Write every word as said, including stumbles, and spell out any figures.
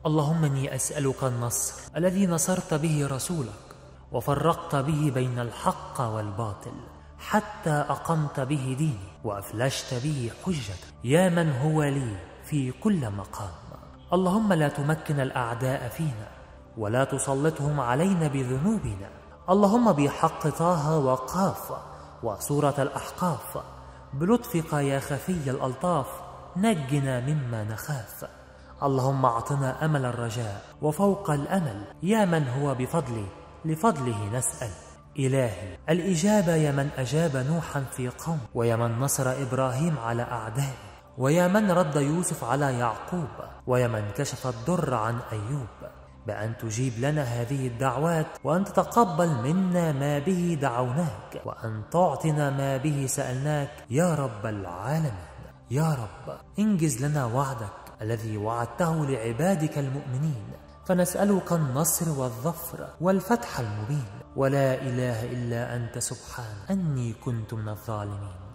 اللهم إني أسألك النصر الذي نصرت به رسولك وفرقت به بين الحق والباطل حتى أقمت به ديني وأفلشت به حجتك يا من هو لي في كل مقام. اللهم لا تمكن الأعداء فينا ولا تسلطهم علينا بذنوبنا. اللهم بحق طه وقاف وسورة الأحقاف بلطفك يا خفي الألطاف نجنا مما نخاف. اللهم أعطنا أمل الرجاء وفوق الأمل يا من هو بفضله لفضله نسأل. إلهي الإجابة يا من أجاب نوحا في قوم، ويا من نصر إبراهيم على أعدائه، ويا من رد يوسف على يعقوب، ويا من كشف الضر عن أيوب، بأن تجيب لنا هذه الدعوات وأن تتقبل منا ما به دعوناك وأن تعطنا ما به سألناك يا رب العالمين. يا رب انجز لنا وعدك الذي وعدته لعبادك المؤمنين، فنسألك النصر والظفر والفتح المبين، ولا إله إلا أنت سبحان أني كنت من الظالمين.